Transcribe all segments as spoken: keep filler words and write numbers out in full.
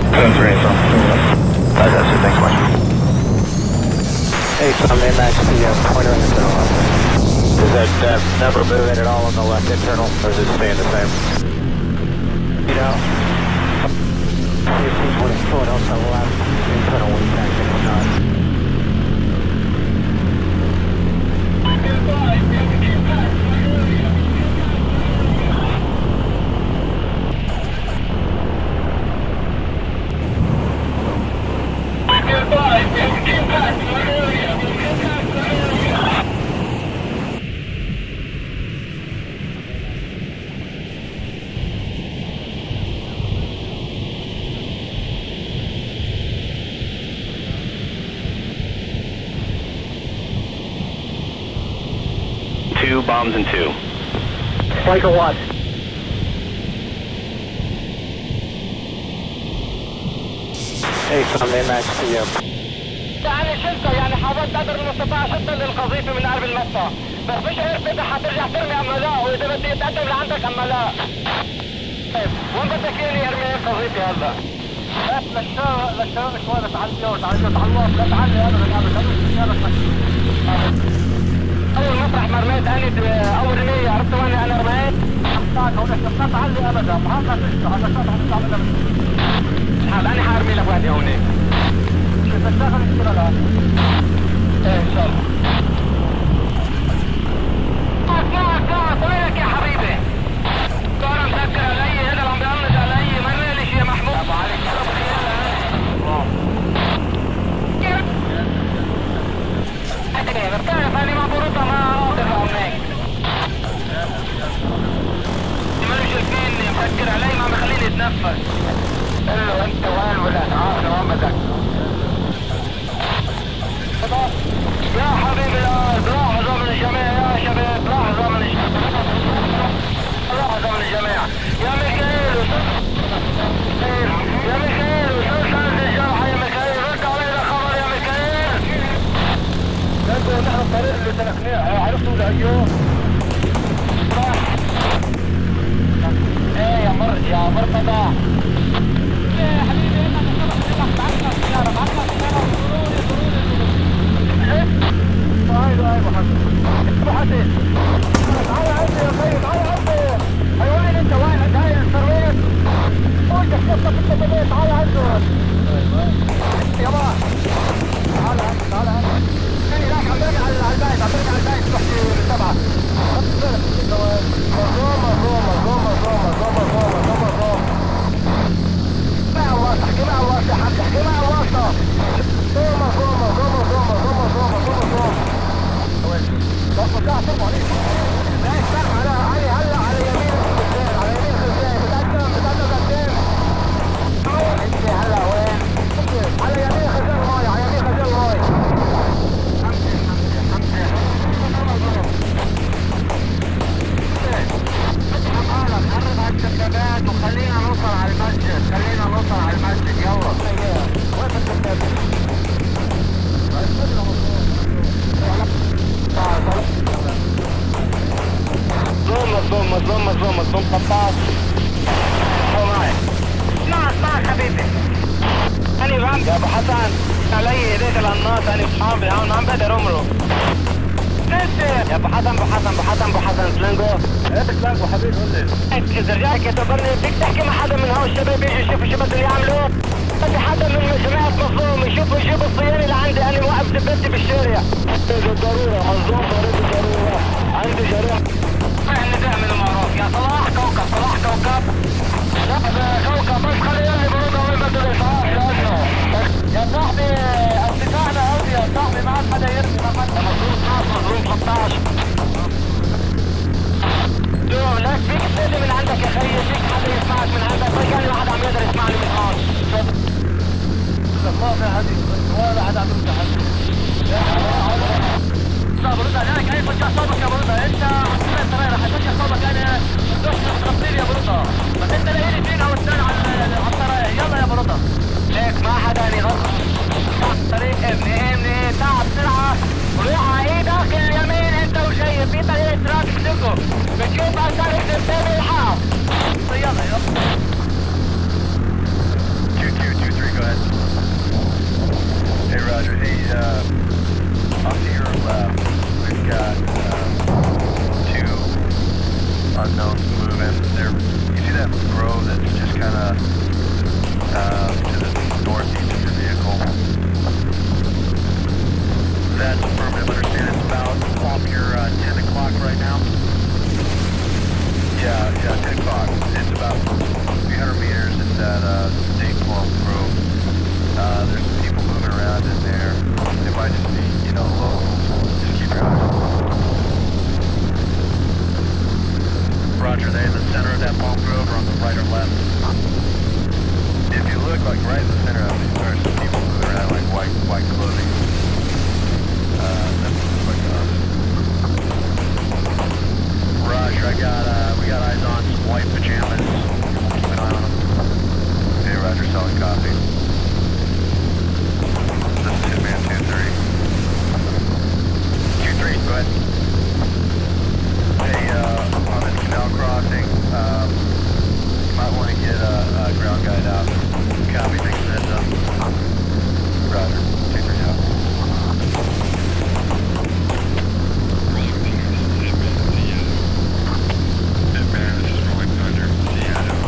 seven three eight from. That's it, thanks so much. Hey, from Max, the uh, pointer in the middle. Is that uh, never moving at all on the left internal, or is it staying the same? You know, if he's what it's going on the left internal impact and whatnot. Two bombs and two. Striker what? Hey, from Max, the uh, يعني شلته يعني حاولت قدر المستطاع شلته للقذيفة من قلب المدفع بس مش عارف اذا حترجع ترمي اما لا واذا بدي اتقدم لعندك اما لا. طيب وين بدك اياني ارمي القذيفة هلا؟ لا للشارع للشارع شوي بتعلي وتعلي وتعلي لا تعلي ابدا ابدا اول مطرح ما رميت اني اول رمية عرفت وين انا رميت؟ حطاك هونك لا تعلي ابدا ما هلا تشتغل هلا شغله حتعملها بس هلا انا حارمي لك وحده هونيك تشتغل كثير الان. ايه ان شاء الله. معك معك معك وينك يا حبيبي؟ صار مسكر علي هذا اللي عم بيقلد علي مرة ليش يا محمود؟ ابو علي شرب خيالها. ايه بتعرف اني ما برضى ما اقدر هونيك. مالوش الفيني مسكر علي ما عم بخليني اتنفس. قل له انت وين ولا تعال وين بدك؟ يا حبيبي الارض لحظة من الجميع يا شباب لحظة من الجميع لحظة من الجميع يا ميكائيل يا ميكائيل وشو صار الجرحى يا ميكائيل رد علينا خبر يا ميكائيل. نحن نحن الطريق اللي سلكناه عرفتوا لهاليوم؟ ايه يا مر يا مرتضى ايه يا حبيبي انت تسبق بعتنا السيارة بعتنا السيارة ضروري ضروري ايوه ايوه حبيبي ابو حسين تعالى عندي يا سيد تعالى عندي هيقول لي انت وين جاي السرويس قلت خطه في البيت تعالى عنده يابا تعالى عندي تعالى عندي انا رايح عم برجع على البيت عم برجع على البيت رحت بالسبعه مظلوم مظلوم مظلوم مظلوم مظلوم مظلوم مظلوم مظلوم مع الواسطه احكي مع الواسطه يا حبيبي احكي مع الواسطه مظلوم مظلوم مظلوم مظلوم مظلوم مظلوم مظلوم مظلوم بس رجع طلعوا عليك لا يسترح على علي هلا على يمين الخزان على يمين الخزان بتقدم بتقدم قدام انت هلا وين؟ على يمين خزان الماي على يمين خزان الماي حمزه حمزه حمزه فتح حالك قرب على الدبابات وخلينا نوصل على المسجد خلينا نوصل على المسجد يلا وين الدبابات؟ مظلوم مظلوم مظلوم مظلوم مظلوم طباط هو معي معك معك حبيبي أنا بعمل يا أبو حسن علي هديك القناص أنا بصحابي هون ما عم بقدر أمره انت يا أبو حسن أبو حسن أبو حسن أبو حسن سلانجو ايه سلانجو حبيبي قول لي إذا رجعك يعتبرني فيك تحكي مع حدا من هون الشباب يجي يشوفوا شو بدهم يعملوا بدي حدا من جماعة مظلوم يشوفوا يجيبوا الصيانة اللي عندي أنا موقف زبالتي بالشارع بالضرورة مظلوم ضروري بالضرورة عندي جريح احنا نعمل معروف يا صلاح كوكب صلاح كوكب لا كوكب بس خلي يلي برضه وين بده الإسعاف لأنه يا صاحبي ارتفاعنا قوي يا صاحبي ما عاد حدا يرمي ما عاد مظلوم خمسة مظلوم ثلاثة عشر دوم لك فيك تسألني من عندك يا خيي فيك حدا يسمعك من عندك ما كان واحد عم يقدر يسمعني من هون ما في حد ولا حدا عم يفتح لا برضه انا كيف وجه صوبك يا برضه انت حطينا السراير حطيت صوبك انا دوش تغطيني يا برضه بس انت لاقيني فين او الثاني على look like right in the center of these are some people moving around like white white clothing. Uh, that looks like us. Roger, I got uh, we got eyes on some white pajamas. Keep an eye on them. Okay, Roger, solid copy. This is Hitman two three. two three, go ahead. Hey, uh, on this canal crossing, um, you might want to get a, a ground guide out. Copy, thanks for the heads up. Roger, two three out. Hitman, this is Rolling Thunder, Seattle.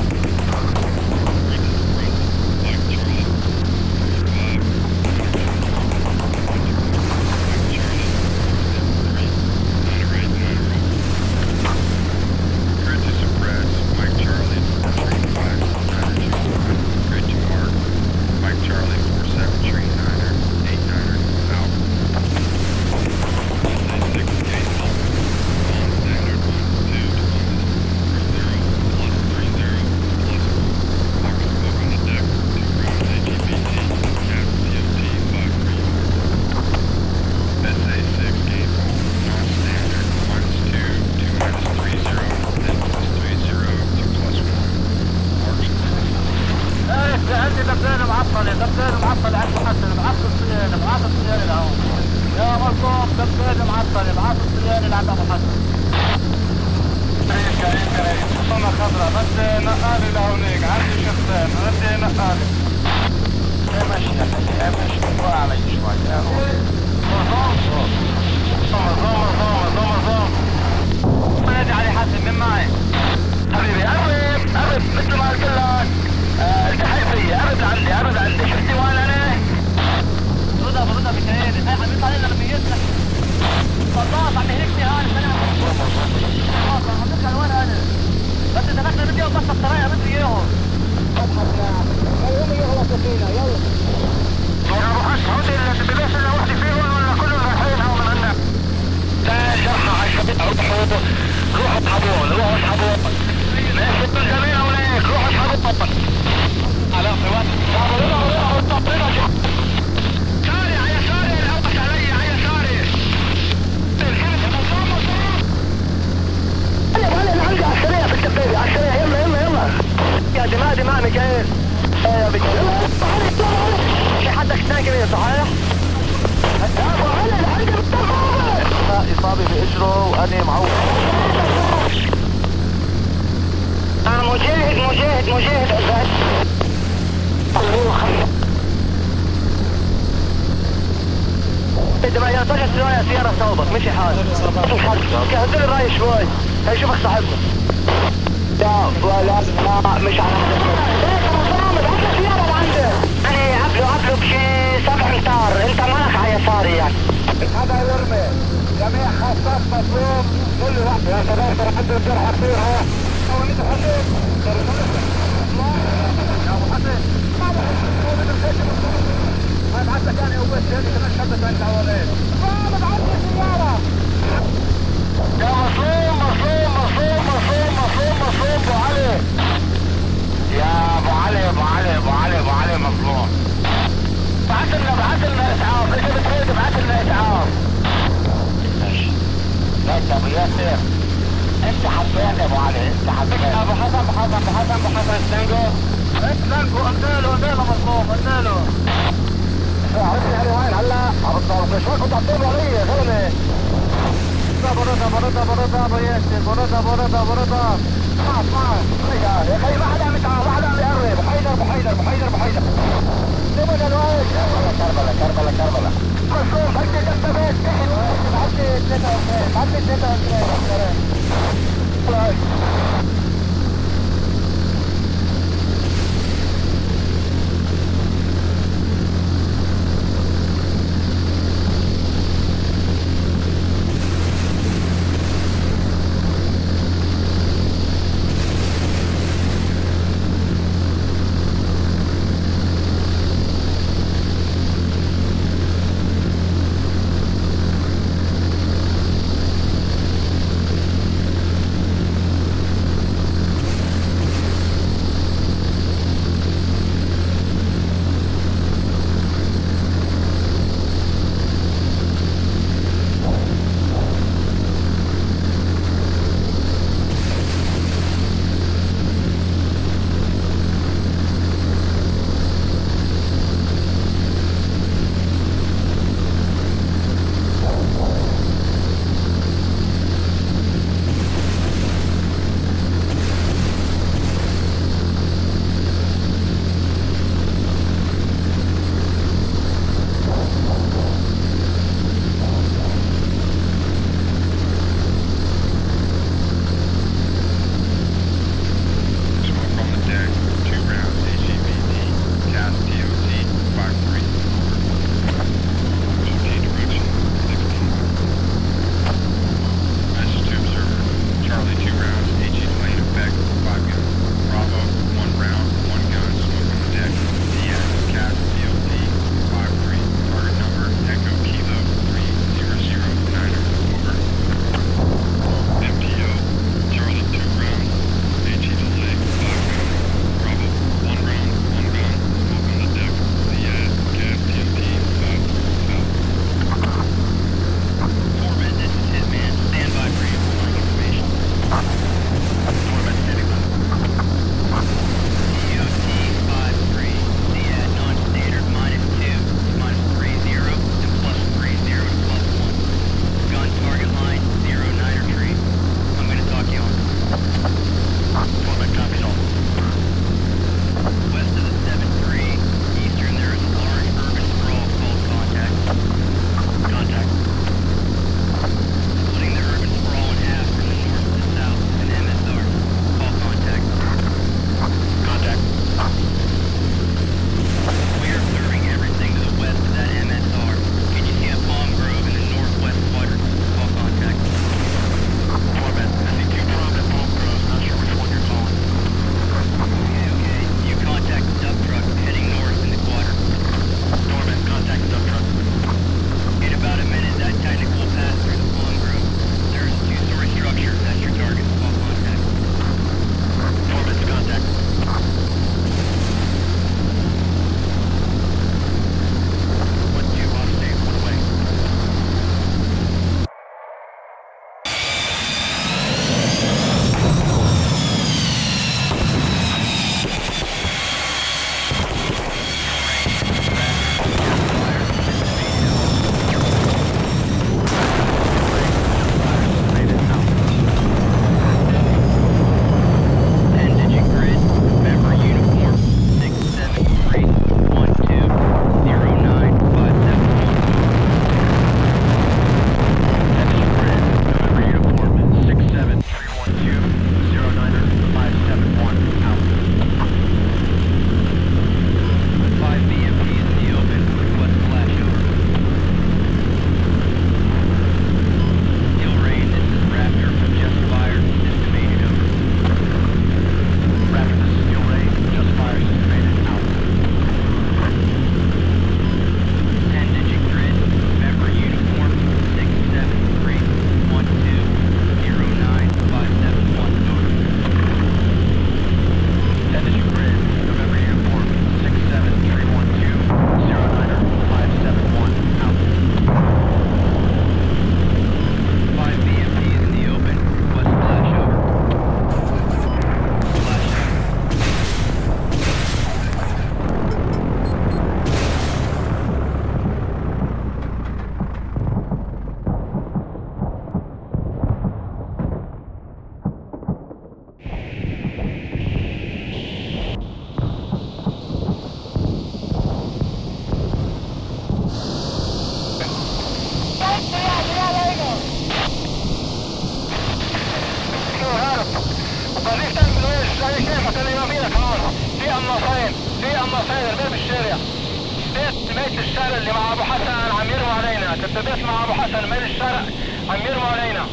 حسين الباب الشارع. بيت بيت الشارع اللي مع ابو حسن عم يرموا علينا، تبت مع ابو حسن ميل الشارع عم يرموا علينا.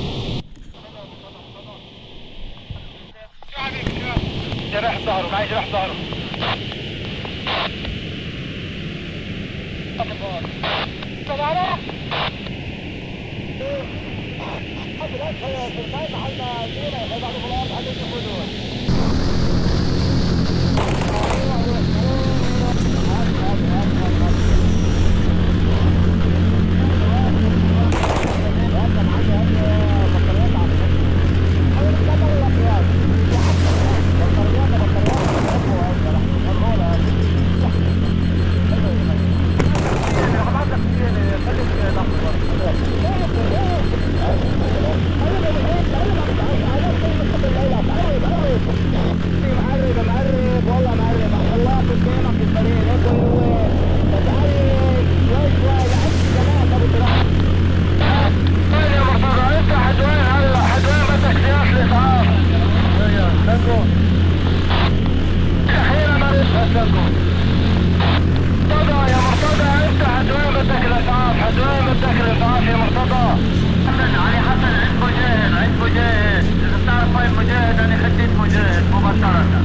جرح ظهره، معي جرح ظهره. مجاهد، عند مجاهد، إذا بتعرف وين مجاهد أنا خديت مجاهد مباشرة.